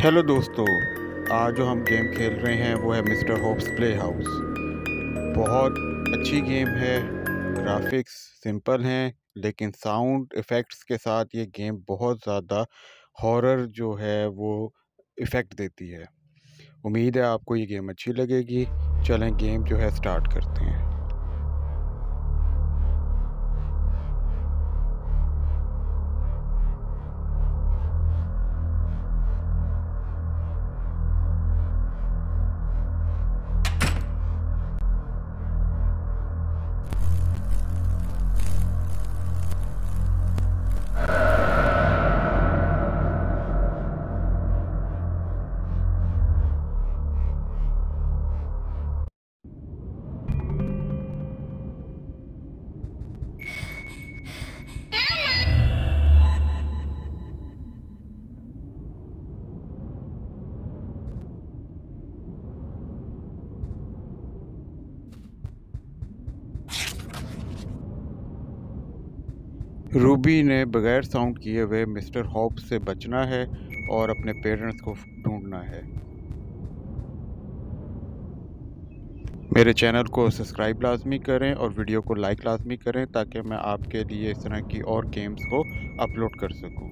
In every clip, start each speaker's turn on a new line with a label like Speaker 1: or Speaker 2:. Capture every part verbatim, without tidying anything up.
Speaker 1: Hello दोस्तों, आज जो हम गेम खेल रहे हैं वो है मिस्टर होप्स प्ले हाउस। बहुत अच्छी गेम है। ग्राफिक्स सिंपल हैं लेकिन साउंड इफ़ेक्ट्स के साथ ये गेम बहुत ज़्यादा हॉरर जो है वो इफ़ेक्ट देती है। उम्मीद है आपको ये गेम अच्छी लगेगी। चलें गेम जो है स्टार्ट करते हैं। रूबी ने बगैर साउंड किए हुए मिस्टर होप्स से बचना है और अपने पेरेंट्स को ढूंढना है। मेरे चैनल को सब्सक्राइब लाजमी करें और वीडियो को लाइक लाजमी करें ताकि मैं आपके लिए इस तरह की और गेम्स को अपलोड कर सकूं।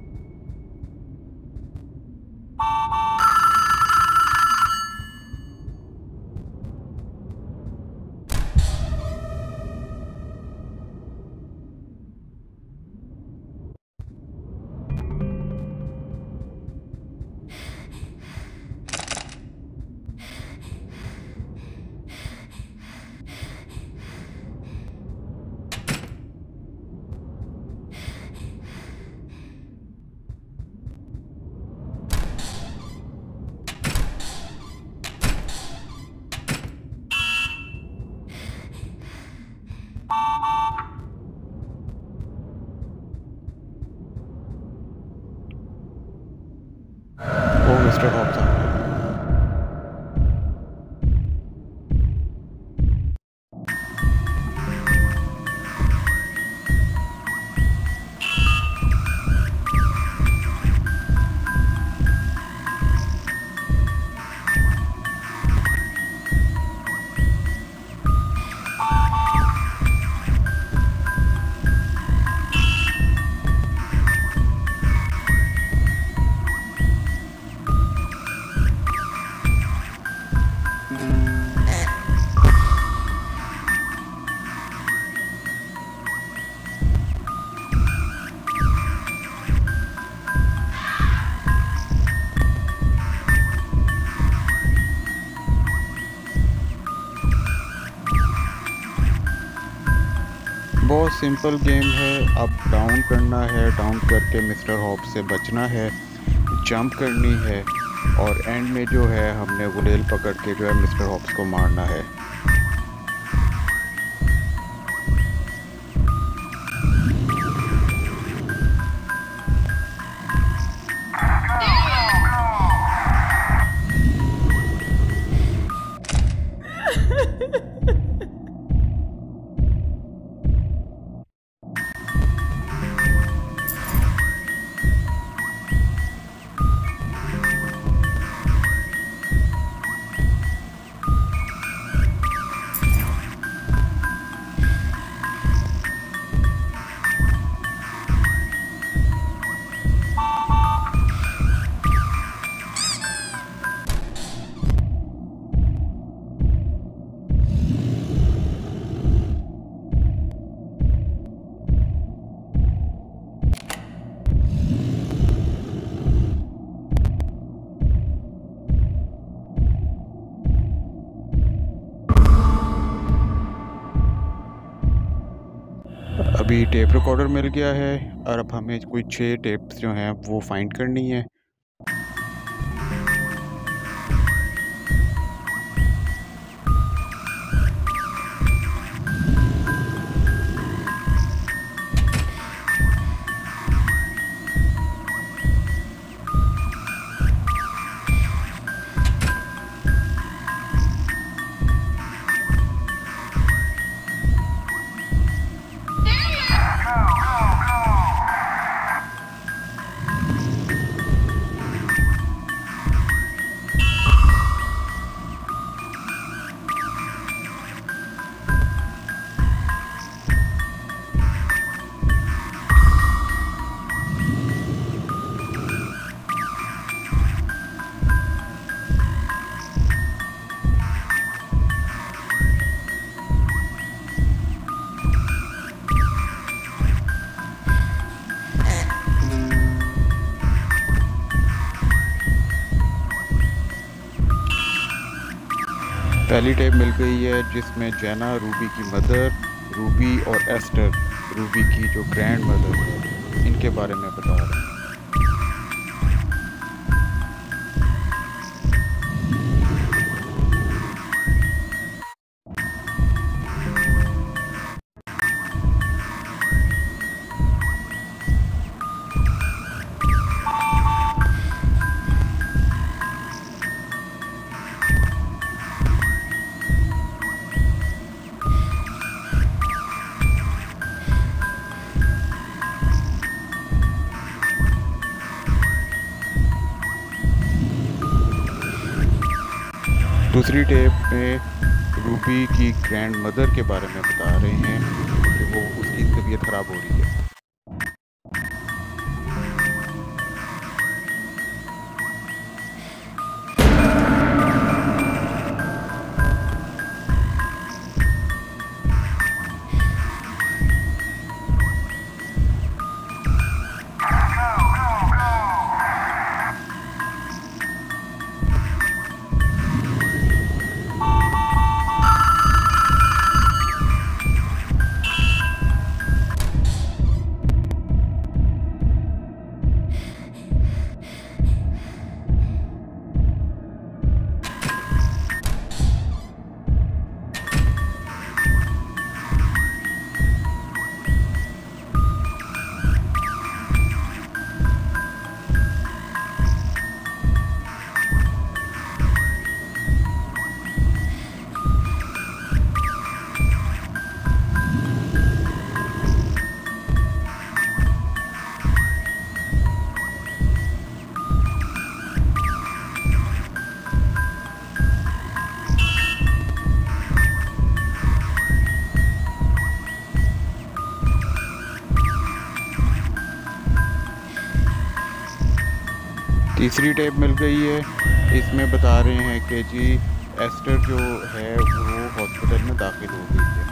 Speaker 1: ओ मिस्टर होप्स आ गए। बहुत सिंपल गेम है। अब डाउन करना है, डाउन करके मिस्टर होप्स से बचना है, जंप करनी है और एंड में जो है हमने गुलेल पकड़ के जो है मिस्टर होप्स को मारना है। अभी टेप रिकॉर्डर मिल गया है और अब हमें कोई छः टेप्स जो हैं वो फाइंड करनी है। पहली टेप मिल गई है जिसमें जेना रूबी की मदर, रूबी और एस्टर रूबी की जो ग्रैंड मदर है, इनके बारे में बता रहे हैं। दूसरी टेप में रूबी की ग्रैंड मदर के बारे में बता रहे हैं कि वो उसकी तबीयत ख़राब हो रही है। तीसरी टेप मिल गई है, इसमें बता रहे हैं कि जी एस्टर जो है वो हॉस्पिटल में दाखिल हो गई है।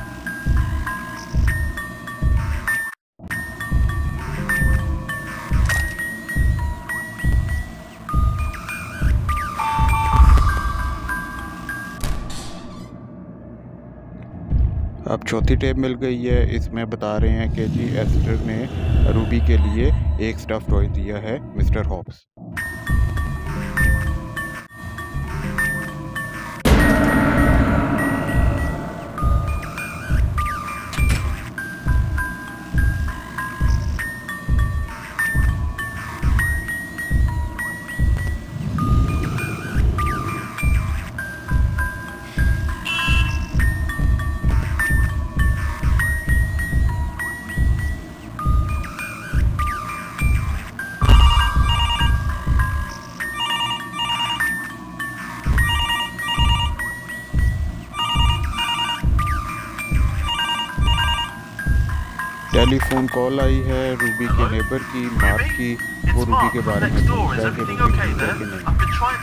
Speaker 1: अब चौथी टेप मिल गई है, इसमें बता रहे हैं कि जी एस्टर ने रूबी के लिए एक स्टफ टॉय दिया है, मिस्टर हॉब्स। टेलीफोन कॉल आई है रूबी के नेबर की, मार्क की। वो रूबी के बारे में पूछ रहा है कि रूबी ठीक है कि नहीं।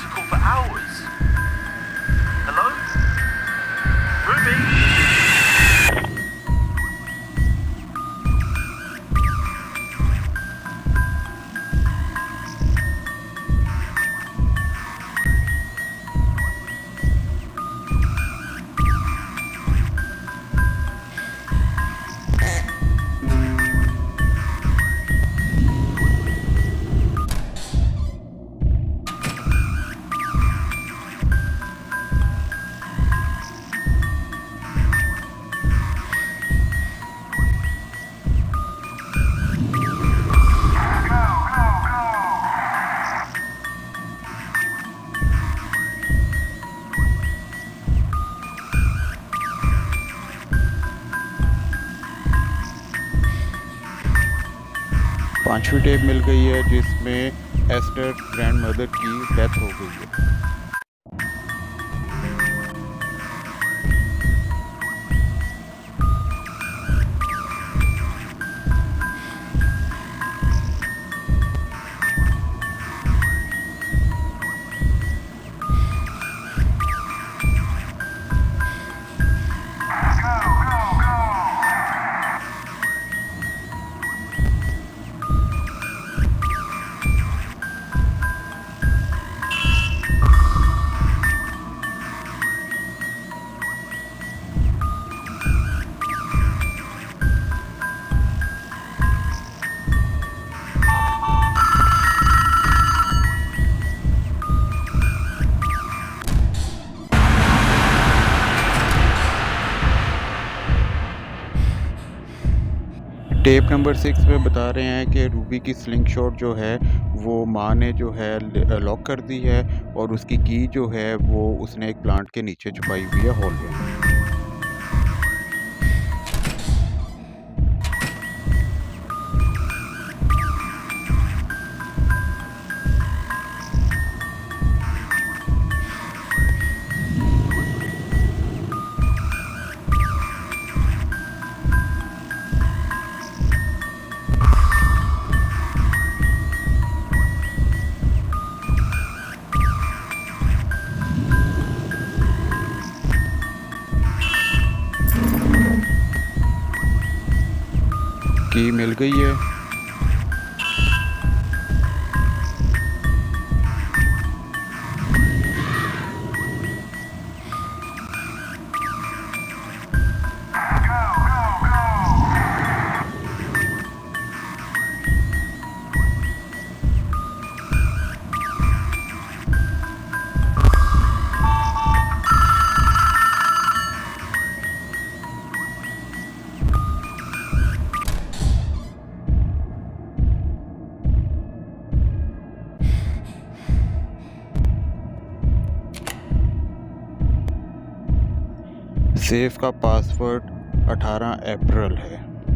Speaker 1: पांचवी टेप मिल गई है जिसमें एस्टर ग्रैंड मदर की डेथ हो गई है। टेप नंबर सिक्स में बता रहे हैं कि रूबी की स्लिंग शॉट जो है वो माँ ने जो है लॉक कर दी है और उसकी की जो है वो उसने एक प्लांट के नीचे छुपाई हुई है हॉल में। की मिल गई है। सेफ का पासवर्ड अठारह अप्रैल है।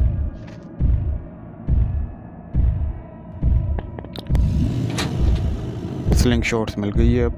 Speaker 1: स्लिंग शॉट्स मिल गई है अब।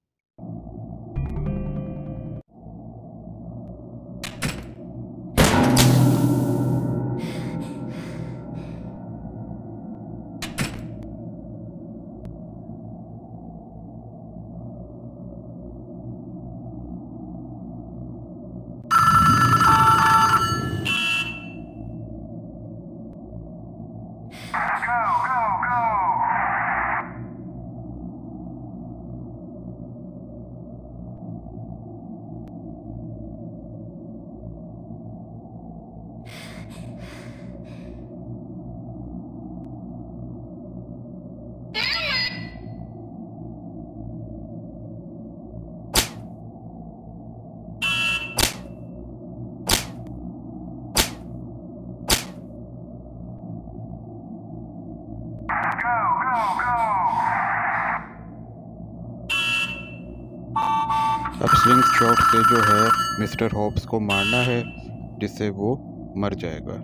Speaker 1: अब स्लिंग शॉट से जो है मिस्टर होप्स को मारना है जिससे वो मर जाएगा।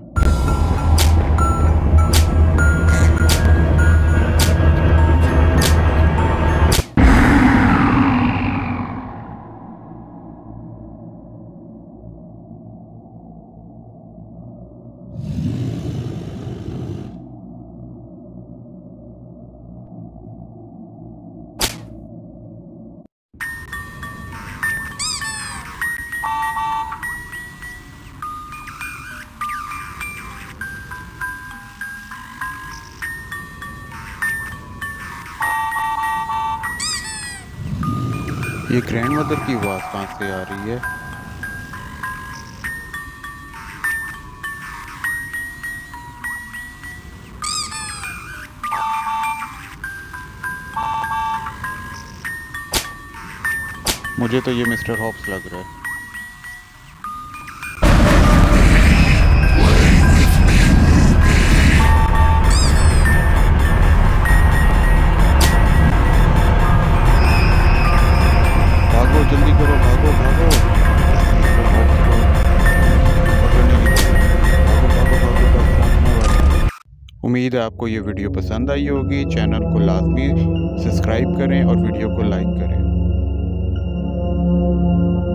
Speaker 1: ये ग्रैंड मदर की आवाज़ कहाँ से आ रही है? मुझे तो ये मिस्टर हॉप्स लग रहा है। भागो जल्दी करो, भागो भागो। उम्मीद है आपको ये वीडियो पसंद आई होगी। चैनल को लाजमी सब्सक्राइब करें और वीडियो को लाइक करें।